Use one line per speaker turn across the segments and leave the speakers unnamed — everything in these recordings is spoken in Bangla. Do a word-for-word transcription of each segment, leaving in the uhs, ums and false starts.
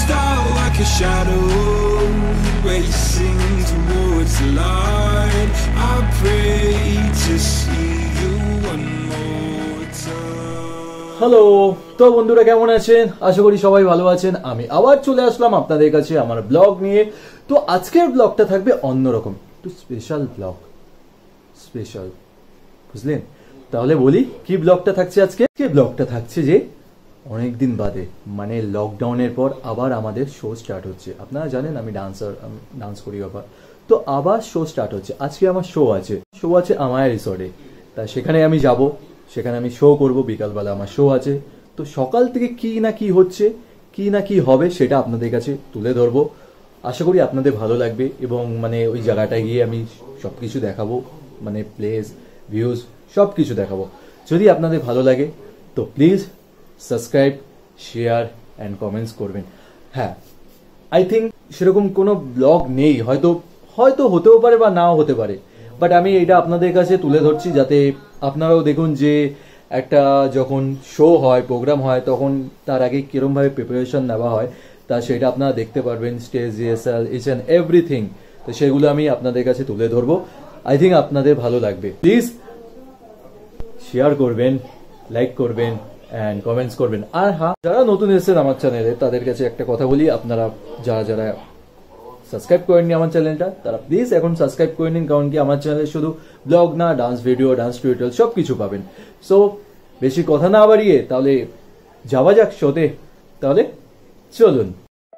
Cast out like a shadow, racing towards the light. I pray to see you one more time.
Hello, তো বন্ধুরা কেমন আছেন? আশা করি সবাই ভালো আছেন। আমি আবার চলে আসলাম আপনাদের কাছে আমার ব্লগ নিয়ে। তো আজকের ব্লগটা থাকবে অন্যরকম, একটু স্পেশাল ব্লগ, স্পেশাল, বুঝলেন? তাহলে বলি কি ব্লগটা থাকছে আজকে। আজকে ব্লগটা থাকছে যে অনেকদিন বাদে, মানে লকডাউনের পর আবার আমাদের শো স্টার্ট হচ্ছে। আপনারা জানেন আমি ডান্সার, ডান্স করি আবার, তো আবার শো স্টার্ট হচ্ছে। আজকে আমার শো আছে, শো আছে আমায়া রিসর্টে। তা সেখানে আমি যাব, সেখানে আমি শো করব, বিকালবেলা আমার শো আছে। তো সকাল থেকে কি না কি হচ্ছে, কি না কি হবে সেটা আপনাদের কাছে তুলে ধরবো। আশা করি আপনাদের ভালো লাগবে এবং মানে ওই জায়গাটায় গিয়ে আমি সব কিছু দেখাবো, মানে প্লেস, ভিউজ সব কিছু দেখাবো। যদি আপনাদের ভালো লাগে তো please subscribe, share and comments করবেন। হ্যাঁ, আই থিঙ্ক সেরকম কোনো ব্লগ নেই, হয়তো হয়তো হতেও পারে বা নাও হতে পারে, বাট আমি এটা আপনাদের কাছে তুলে ধরছি যাতে আপনারাও দেখুন যে একটা যখন শো হয়, প্রোগ্রাম হয়, তখন তার আগে কিরমভাবে প্রিপারেশন নেওয়া হয় তা সেটা আপনারা দেখতে পারবেন, stage rehearsal, each and everything. তো সেগুলো আমি আপনাদের কাছে তুলে ধরবো। আই থিঙ্ক আপনাদের ভালো লাগবে। প্লিজ শেয়ার করবেন, লাইক করবেন অ্যান্ড কমেন্টস করবেন। আর হ্যাঁ, যারা নতুন এসেছেন আমার চ্যানেলে তাদের কাছে একটা কথা বলি, আপনারা যারা যারা সাবস্ক্রাইব করেননি আমার চ্যানেলটা তারা প্লিজ এখন সাবস্ক্রাইব করে নিন, কারণ কি আমার চ্যানেলে শুধু ব্লগ না, ডান্স ভিডিও, ডান্স টিউটোরিয়াল সব কিছু পাবেন। সো বেশি কথা না বাড়িয়ে তাহলে যাওয়া যাক শোতে। তাহলে চলুন।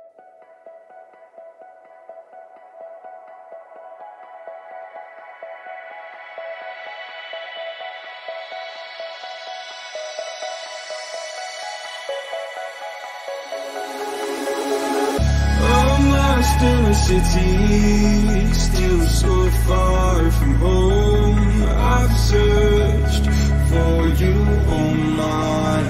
In a city, still so far from home. I've searched for you all my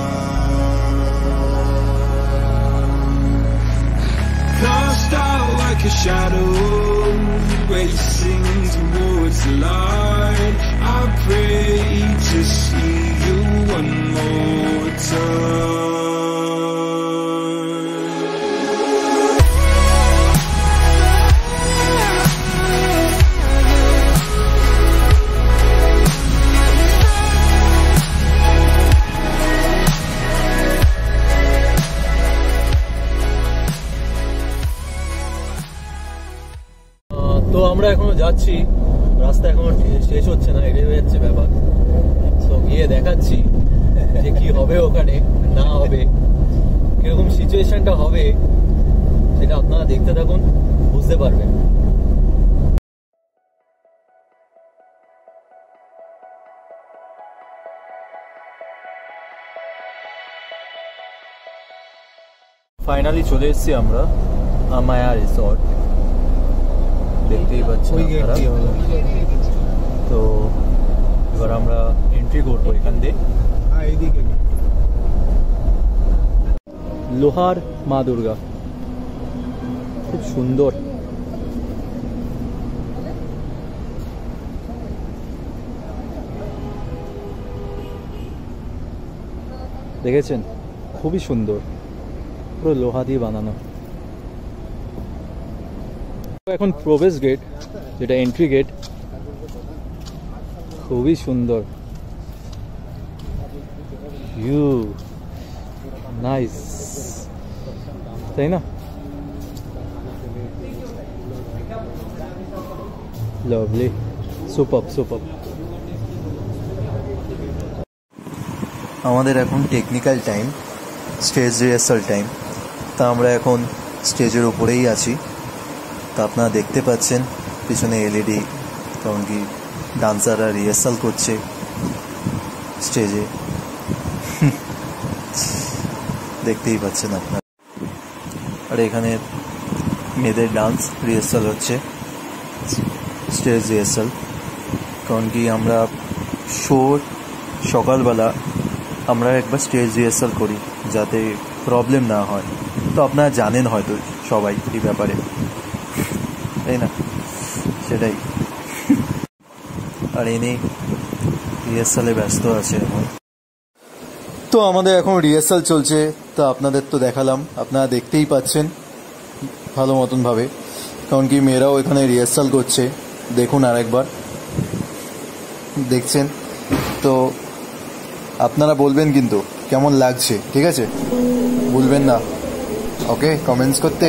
life. Cast out like a shadow, racing towards the light. I pray to see you one more time.
তো আমরা এখনো যাচ্ছি, রাস্তা এখনো শেষ হচ্ছে না, এড়িয়ে যাচ্ছে ব্যাপার। তো গিয়ে দেখাচ্ছি যে কি হবে ওখানে, না হবে, কিরকম সিচুয়েশনটা হবে সেটা আপনারা দেখতে থাকুন, বুঝতে পারবেন। ফাইনালি চলে এসেছি আমরা আমায়া রিসর্ট, দেখতেই পাচ্ছেন আপনারা। তো এবার আমরা এন্ট্রি করবো এখান দিয়ে। লোহার মা দুর্গা, খুব সুন্দর। দেখেছেন, খুবই সুন্দর, পুরো লোহা দিয়ে বানানো। এখন প্রবেশ গেট, যেটা এন্ট্রি গেট, খুবই সুন্দর। ইউ নাইস, তাই না? Lovely, super super.
আমাদের এখন technical time, stage rehearsal time. তা আমরা এখন স্টেজের উপরেই আছি। তা আপনারা দেখতে পাচ্ছেন পিছনে এলইডি, কারণ কি ডান্সাররা রিহার্সাল করছে স্টেজে, দেখতেই পাচ্ছেন আপনারা। আর এখানে মেয়েদের ডান্স রিহার্সাল হচ্ছে, স্টেজ রিহার্সাল। কারণ কি আমরা শোর সকালবেলা আমরা একবার স্টেজ রিহার্সাল করি যাতে প্রবলেম না হয়। তো আপনারা জানেন হয়তো সবাই এই ব্যাপারে, তাই না? সেটাই। আর এনে রিহার্সালে ব্যস্ত আছে এখন। তো আমাদের এখন রিহার্সাল চলছে, তো আপনাদের তো দেখালাম, আপনারা দেখতেই পাচ্ছেন ভালো মতন ভাবে, কারণ কি মেয়েরাও এখানে রিহার্সাল করছে। দেখুন আরেকবার, দেখছেন তো আপনারা বলবেন কিন্তু কেমন লাগছে, ঠিক আছে? ভুলবেন না ওকে কমেন্টস করতে।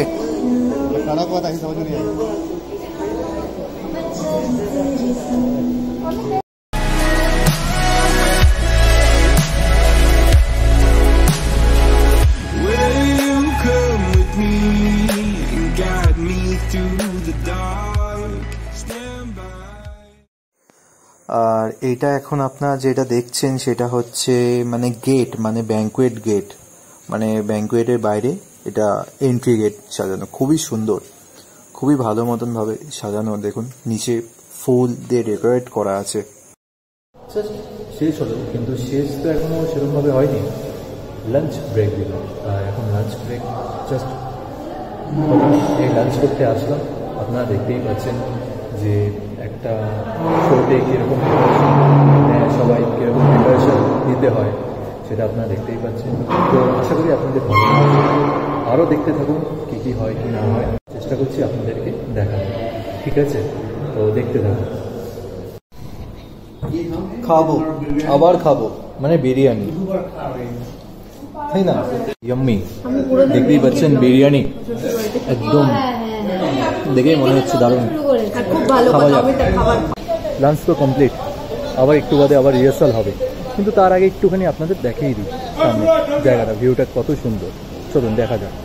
আর এইটা এখন আপনারা যেটা দেখছেন সেটা হচ্ছে মানে গেট, মানে ব্যাঙ্কুয়েট গেট, মানে ব্যাঙ্কুয়েটের বাইরে এটা এন্ট্রি গেট সাজানো, খুবই সুন্দর, খুবই ভালো মতন ভাবে সাজানো। দেখুন নিচে ফুল দিয়ে ডেকোরেট করা আছে।
শেষ হলো, কিন্তু শেষ তো এখনো সেরকমভাবে হয়নি। লাঞ্চ ব্রেক দিল, আর এখন লাঞ্চ ব্রেক জাস্ট এই লাঞ্চ করতে আসলাম। আপনারা দেখতেই পাচ্ছেন যে একটা শোতে কীরকম সবাই কীরকম প্রিপারেশন নিতে হয় সেটা আপনারা দেখতেই পাচ্ছেন। তো আশা করি আপনাদের ভালো লাগবে, আরও দেখতে থাকুন কী কী হয় কি না হয়, চেষ্টা করছি আপনাদেরকে দেখানো, ঠিক আছে? তো দেখতে থাকুন।
খাবো, আবার খাবো, মানে বিরিয়ানি, তাই না?
ইয়াম্মি, দেখতেই পাচ্ছেন বিরিয়ানি একদম দেখেই মনে হচ্ছে দারুণ। খাওয়া যাবে। লাঞ্চ তো কমপ্লিট, আবার একটু বাদে আবার রিহার্সাল হবে, কিন্তু তার আগে একটুখানি আপনাদের দেখিয়ে দিই সামনে জায়গাটা, ভিউটা কত সুন্দর। চলুন দেখা যাক।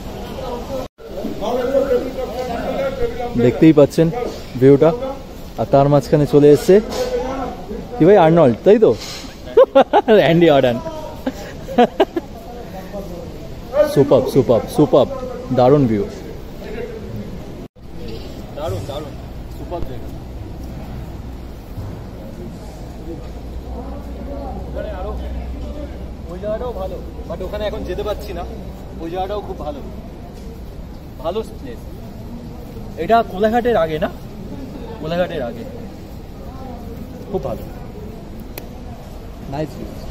দেখতেই পাচ্ছেন ভিউটা, আর তার মাঝখানে চলে এসছে কি ভাই, আর্নল্ড, তাই তো? অ্যান্ডি অর্ডান। সুপার সুপার সুপার, দারুণ ভিউ, দারুণ দারুণ সুপার জায়গা। ওখানে আরো ওই জায়গাটাও ভালো, বাট ওখানে এখন যেতে পারছি না। ওই জায়গাটাও খুব ভালো, ভালো প্লেস। এটা কোলাঘাটের আগে না, কোলাঘাটের আগে, খুব ভালো, নাইস ভিউ।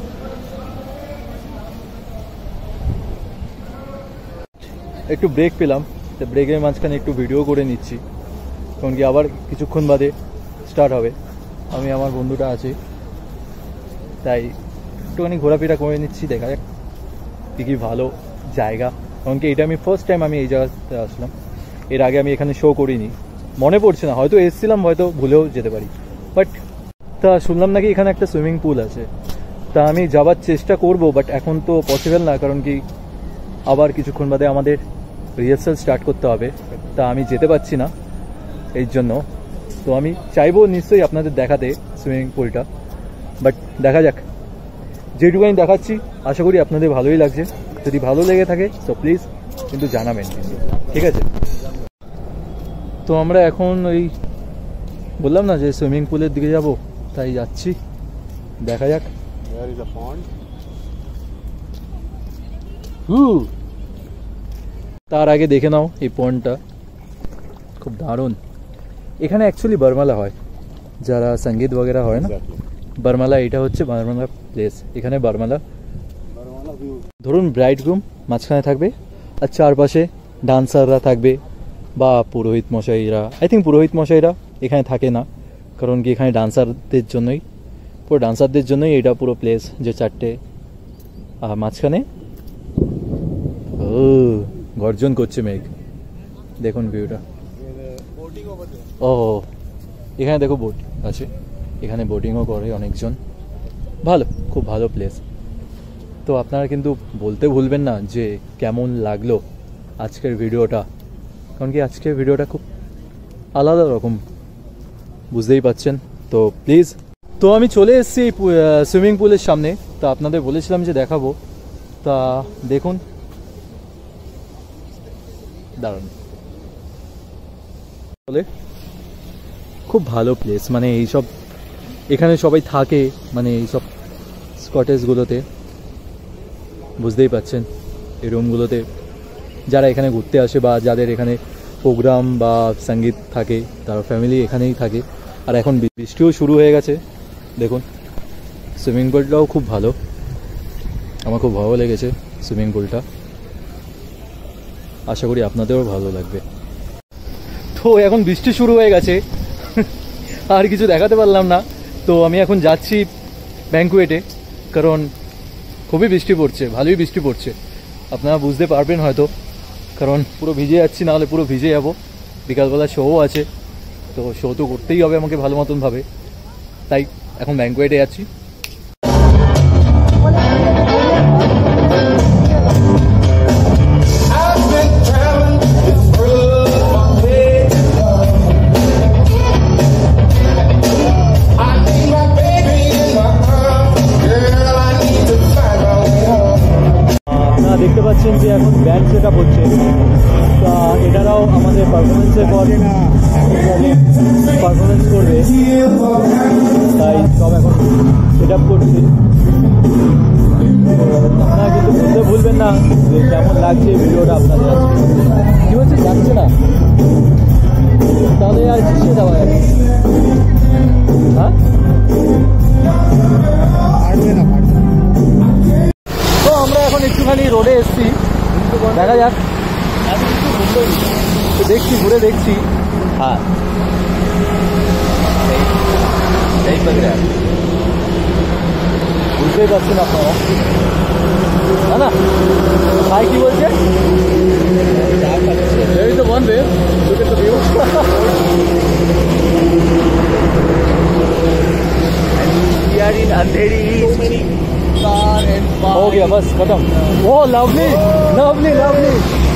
একটু ব্রেক পেলাম, তো ব্রেকের মাঝখানে একটু ভিডিও করে নিচ্ছি, কারণ কি আবার কিছুক্ষণ বাদে স্টার্ট হবে। আমি আমার বন্ধুটা আছে, তাই একটুখানি ঘোরাফেরা করে নিচ্ছি, দেখা যাক কী কী ভালো জায়গা। কারণ কি এটা আমি ফার্স্ট টাইম আমি এই জায়গাতে আসলাম, এর আগে আমি এখানে শো করিনি, মনে পড়ছে না, হয়তো এসেছিলাম, হয়তো ভুলেও যেতে পারি। বাট তা শুনলাম নাকি এখানে একটা সুইমিং পুল আছে, তা আমি যাওয়ার চেষ্টা করব, বাট এখন তো পসিবল না, কারণ কি আবার কিছুক্ষণ বাদে আমাদের রিহার্সাল স্টার্ট করতে হবে, তা আমি যেতে পারছি না এই জন্য। তো আমি চাইবো নিশ্চয়ই আপনাদের দেখাতে সুইমিং পুলটা, বাট দেখা যাক, যেটুকু আমি দেখাচ্ছি আশা করি আপনাদের ভালোই লাগছে। যদি ভালো লেগে থাকে তো প্লিজ কিন্তু জানাবেন, ঠিক আছে? তো আমরা এখন ওই বললাম না যে সুইমিং পুলের দিকে যাব, তাই যাচ্ছি, দেখা যাক। তার আগে দেখে নাও এই পন্ডটা, খুব দারুণ। এখানে অ্যাকচুয়ালি বরমালা হয়, যারা সঙ্গীত বগেরা হয় না, বরমালা, এটা হচ্ছে বরমালা প্লেস। এখানে বরমালা, ধরুন ব্রাইড গ্রুম মাঝখানে থাকবে, আর চারপাশে ডান্সাররা থাকবে, বা পুরোহিত মশাইরা। আই থিঙ্ক পুরোহিত মশাইরা এখানে থাকে না, কারণ কি এখানে ডান্সারদের জন্যই, পুরো ডান্সারদের জন্যই এটা পুরো প্লেস, যে চারটে মাঝখানে ও গর্জন করছে মেঘ, দেখুন ভিউটা। ও এখানে দেখো বোট আছে, এখানে বোটিংও করে অনেকজন, ভালো, খুব ভালো প্লেস। তো আপনারা কিন্তু বলতে ভুলবেন না যে কেমন লাগলো আজকের ভিডিওটা, কারণ কি আজকের ভিডিওটা খুব আলাদা রকম, বুঝতেই পাচ্ছেন। তো প্লিজ, তো আমি চলে এসেছি সুইমিং পুলের সামনে, তা আপনাদের বলেছিলাম যে দেখাবো, তা দেখুন, দারুণ, বলে খুব ভালো প্লেস। মানে এইসব এখানে সবাই থাকে, মানে এইসব স্কটেজগুলোতে, বুঝতেই পাচ্ছেন, এই রুমগুলোতে যারা এখানে ঘুরতে আসে বা যাদের এখানে প্রোগ্রাম বা সঙ্গীত থাকে, তার ফ্যামিলি এখানেই থাকে। আর এখন বৃষ্টিও শুরু হয়ে গেছে, দেখুন সুইমিং পুলটাও খুব ভালো, আমার খুব ভালো লেগেছে। সুইমিং পুলটা। আশা করি আপনাদেরও ভালো লাগবে। তো এখন বৃষ্টি শুরু হয়ে গেছে, আর কিছু দেখাতে পারলাম না। তো আমি এখন যাচ্ছি ব্যাঙ্কুয়েটে, কারণ খুবই বৃষ্টি পড়ছে, ভালোই বৃষ্টি পড়ছে। আপনারা বুঝতে পারবেন হয়তো, কারণ পুরো ভিজে যাচ্ছি, নাহলে পুরো ভিজে যাবো। বিকালবেলা শোও আছে, তো শো তো করতেই হবে আমাকে ভালো মতনভাবে, তাই এখন ব্যাঙ্কুয়েটে যাচ্ছি। দেখতে পাচ্ছেন যে এখন ব্যান্ড সেট আপ হচ্ছে, তা এটারাও আমাদের পারফরমেন্সের পর পারফরমেন্স করবে, তাই সব এখন সেট আপ করছি। আপনারা কিন্তু বুঝতে ভুলবেন না যে কেমন লাগছে ভিডিওটা আপনাদের। কি হচ্ছে, যাচ্ছে না, তাহলে আর কিসে দেওয়া যাবে? হ্যাঁ, তো আমরা এখন একটুখানি রোডে এসছি, দেখা যাক, দেখছি ঘুরে দেখছি। হ্যাঁ, বুঝতেই পারছেন আপনারা, না না ভাই কি বলছে? এই তো বন্ধে अंधेरी हो गया, बस खत्म। ओ लवली लवली लवली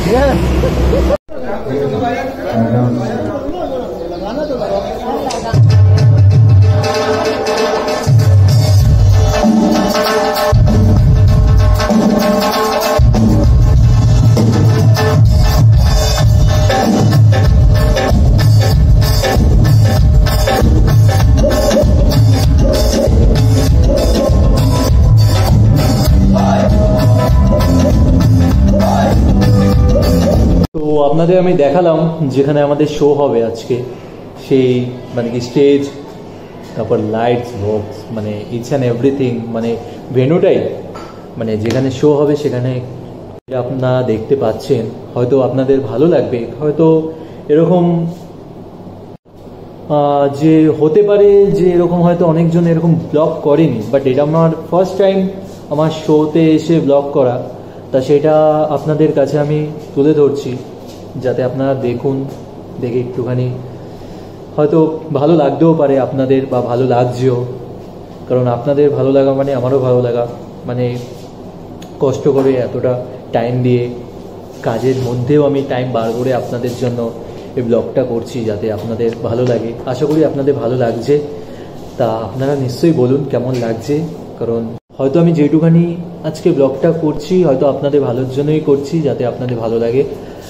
আপনাদের আমি দেখালাম যেখানে আমাদের শো হবে আজকে, সেই মানে কি স্টেজ, তারপর লাইটস, বক্স, মানে ইটস অ্যান্ড এভরিথিং, মানে ভেন্যুটাই, মানে যেখানে শো হবে সেখানে আপনারা দেখতে পাচ্ছেন। হয়তো আপনাদের ভালো লাগবে, হয়তো এরকম যে হতে পারে যে এরকম হয়তো অনেকজন এরকম ব্লগ করেনি, বাট এটা আমার ফার্স্ট টাইম আমার শোতে এসে ব্লগ করা, তা সেটা আপনাদের কাছে আমি তুলে ধরছি, যাতে আপনারা দেখুন, দেখে একটুখানি হয়তো ভালো লাগতেও পারে আপনাদের, বা ভালো লাগছেও, কারণ আপনাদের ভালো লাগা মানে আমারও ভালো লাগা। মানে কষ্ট করে এতটা টাইম দিয়ে, কাজের মধ্যেও আমি টাইম বার করে আপনাদের জন্য এই ব্লগটা করছি, যাতে আপনাদের ভালো লাগে। আশা করি আপনাদের ভালো লাগছে, তা আপনারা নিশ্চয়ই বলুন কেমন লাগছে, কারণ হয়তো আমি যেটুখানি আজকে ব্লগটা করছি হয়তো আপনাদের ভালোর জন্যই করছি, যাতে আপনাদের ভালো লাগে।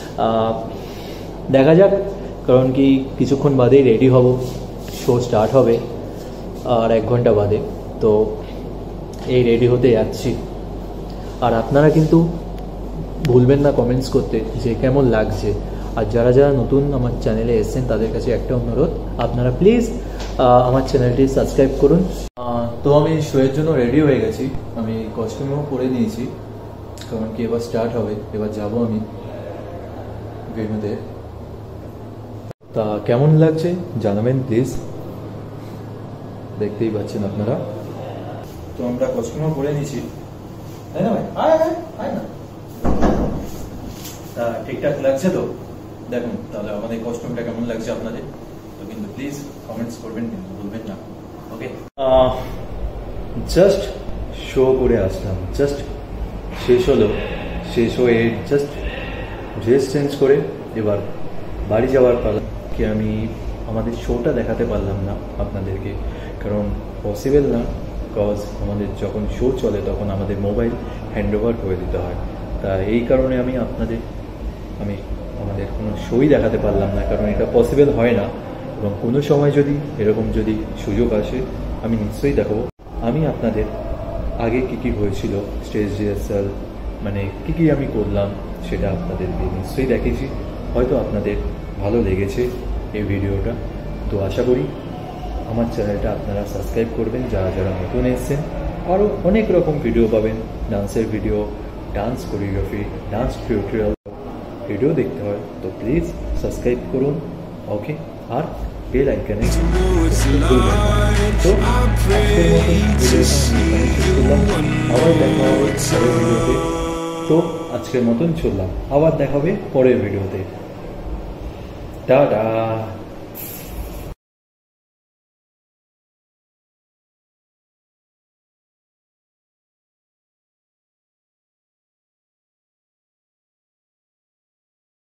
দেখা যাক, কারণ কি কিছুক্ষণ বাদেই রেডি হব, শো স্টার্ট হবে আর এক ঘন্টা বাদে, তো এই রেডি হতে যাচ্ছি। আর আপনারা কিন্তু ভুলবেন না কমেন্টস করতে যে কেমন লাগছে। আর যারা যারা নতুন আমার চ্যানেলে এসেছেন তাদের কাছে একটা অনুরোধ, আপনারা প্লিজ আমার চ্যানেলটি সাবস্ক্রাইব করুন। তো আমি শোয়ের জন্য রেডি হয়ে গেছি, আমি কস্টিউমও পরে নিয়েছি, কারণ কি এবার স্টার্ট হবে, এবার যাব আমি ভেন্যুতে। তা কেমন লাগছে জানাবেন প্লিজ, দেখতেই পাচ্ছেন আপনারা। তো আমরা কস্টিউমও পরে নিয়েছি, তাই না ভাই? আয় আয় আয় না, তা ঠিকঠাক লাগছে তো? দেখুন তাহলে আমাদের কস্টিউমটা কেমন লাগছে আপনাদের, তো কিন্তু প্লিজ কমেন্টস করবেন, কিন্তু ভুলবেন না। ওকে, জাস্ট শো করে আসলাম, জাস্ট শেষ হলো, শেষ হয়ে জাস্ট ড্রেস চেঞ্জ করে এবার বাড়ি যাওয়ার পালা। কি আমি আমাদের শোটা দেখাতে পারলাম না আপনাদেরকে, কারণ পসিবল না, বিকজ আমাদের যখন শো চলে তখন আমাদের মোবাইল হ্যান্ড ওভার করে দিতে হয়। তা এই কারণে আমি আপনাদের আমি আমাদের কোনো শোই দেখাতে পারলাম না, কারণ এটা পসিবল হয় না। এবং কোনো সময় যদি এরকম যদি সুযোগ আসে আমি নিশ্চয়ই দেখাবো। আমি আপনাদের আগে কী কী হয়েছিল, স্টেজ রিহার্সাল, মানে কী কী আমি করলাম সেটা আপনাদেরকে নিশ্চয়ই দেখেছি, হয়তো আপনাদের ভালো লেগেছে এই ভিডিওটা। তো আশা করি আমার চ্যানেলটা আপনারা সাবস্ক্রাইব করবেন, যারা যারা নতুন এসেছেন। আরও অনেক রকম ভিডিও পাবেন, ডান্সের video, dance choreography, dance tutorial video দেখতে হয় তো প্লিজ সাবস্ক্রাইব করুন, ওকে? আর বেল আইকনে তো আজকের মতন ভিডিওটা আবার দেখা হবে পরের ভিডিওতে। তো আজকের মতন চললাম, আবার দেখা হবে পরের ভিডিওতে। টাটা।